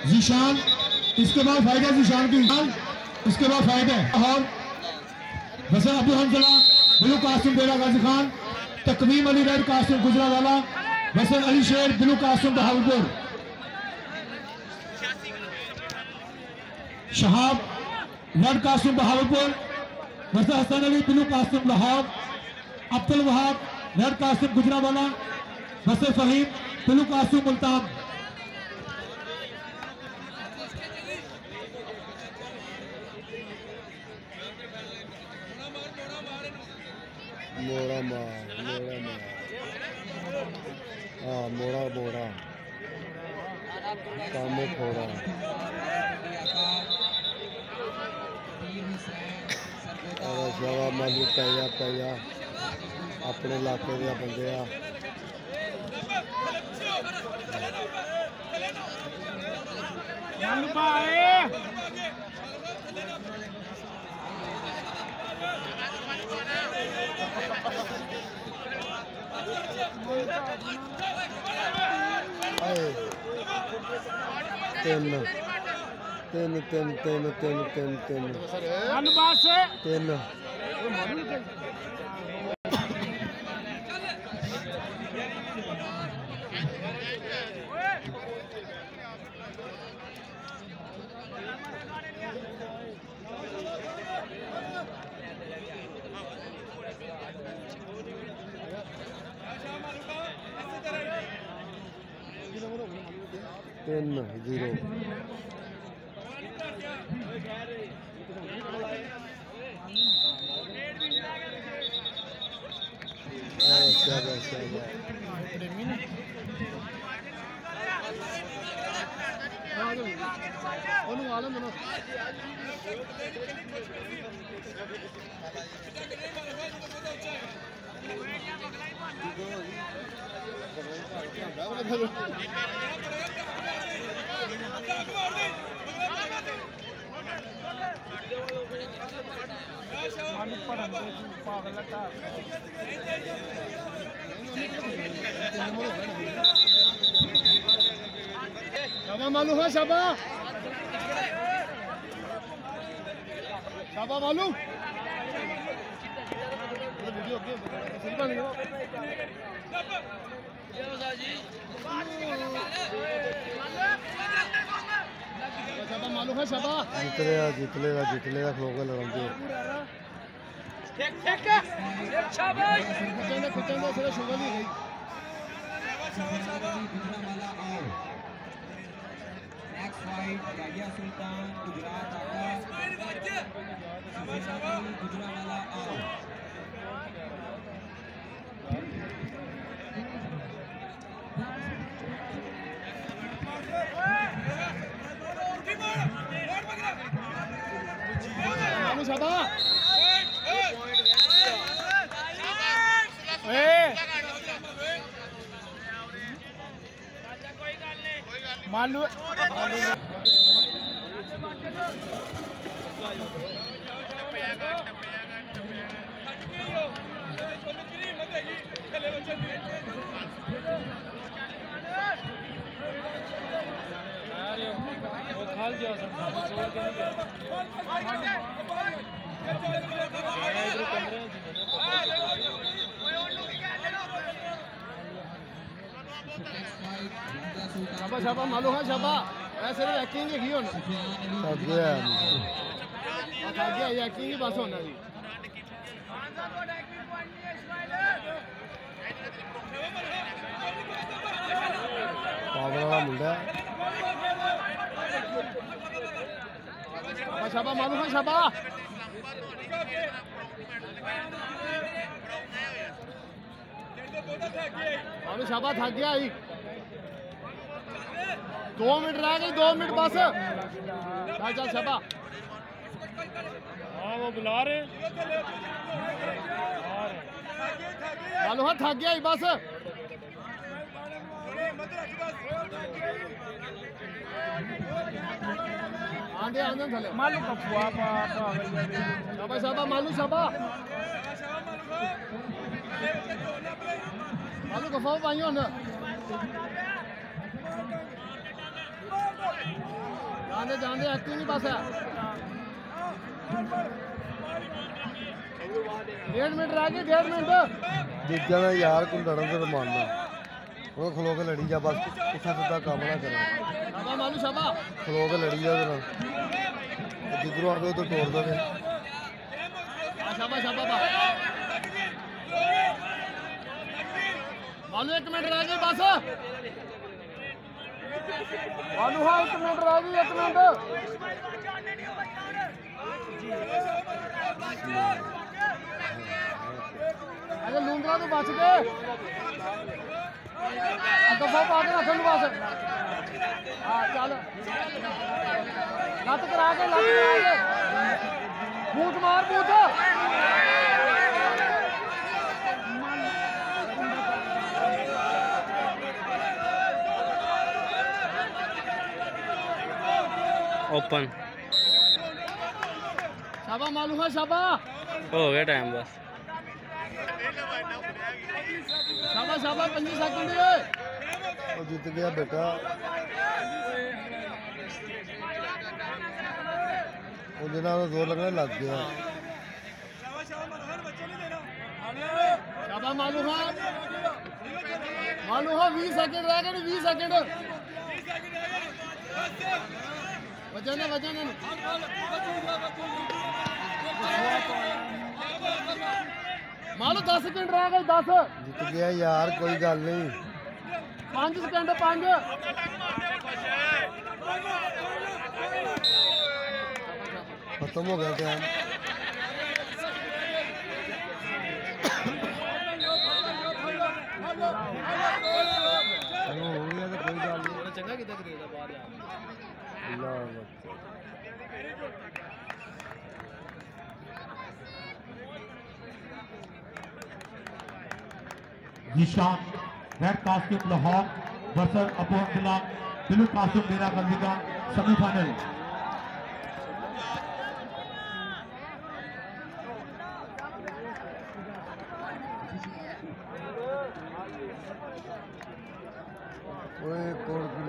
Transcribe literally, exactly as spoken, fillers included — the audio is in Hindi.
जीशान, इसके बाद फायदा जीशान की, इसके बाद फायदा और वसन अबू हमजला बिलू कासिम बेरा गाजी खान, तकवीम अली रेड कासिम गुजरावाला, वसन Ali Sher blue costume Bahawalpur, Shahab red costume Bahawalpur, वसन Hasan Ali blue costume Lahore, Abdul Wahab red costume Gujranwala, वसन फहीम बिलू कासिम मुल्तान। मोड़ा मार मोड़ा मार हाँ मोड़ा मोड़ा सामने थोड़ा शाबा मालू तैया तैया अपने इलाके के बंदे आ तीन तीन तीन तीन तीन तीन तीन तीन तीन जीरो शाबा मालू है शाबा शाबा मालू वीडियो शाबा मालू है शाबा जितलेगा जितलेगा जितलेगा खलोगे लड़ाएंगे ठीक ठीक शाबाश कुचंदा कुचंदा से शुगर ही गई नेक्स्ट फाइट राजा सुल्तान गुजरात आका गुजरावाला आओ शाबा मालू शाबा शाबा मालू है शाबा ऐसे रैकिंग ही होना थक गया थक गया रैकिंग ही बस होना जी पागल वाला मुंडा शाबा शाबा मालू है शाबा मालू शाबा थक गया ही दो मिनट रह गई दो मिनट बस चल चल शाबा हाँ वो बुला रहे मालू हाँ थक गया ही बस आंधे आंधे थले मालू कफुआ शाबा शाबा मालू शाबा मालू कफुआ पाइयो ना जाने जाने एक्टिंग नहीं बस है डेढ़ मिनट रह गए डेढ़ मिनट जीजा ना यार को लड़न से मानना वो खलो के लड़ी जा बस पुठा सीधा काम ना करे शाबा मालू शाबा खलो के लड़ी जा जरा जिधरों आगे उधर तोड़ दोगे शाबा शाबा बा मालू एक मिनट रह गई बस मालू हाँ एक मिनट रह गई एक मिनट अरे लूंगरा तो बच गए दफा पा के रख लू बस हाँ चल लत करा के लत करा के बूट मार बूट ओपन शाबा मालूम है शाबा हो गया टाइम बस शाबा शाबा पंजी सेकंड वो जीत गया बेटा वो जिन्ना जोर लगने लग गया शाबा मालूम है मालूम है बीस सेकंड रह गए बीस सेकंड वजन वजन मालूम दस सेकंड रह गए दस जीत गया यार कोई गल नहीं पांच सेकंड पांच खत्म हो गया टाइम हो गया तो कोई गल नहीं चंगा कितना करेगा बाहर यार Allah Nishan red costume Lahore versus Abu Abdullah blue costume Dera Ghazi का सेमीफाइनल ओए कोड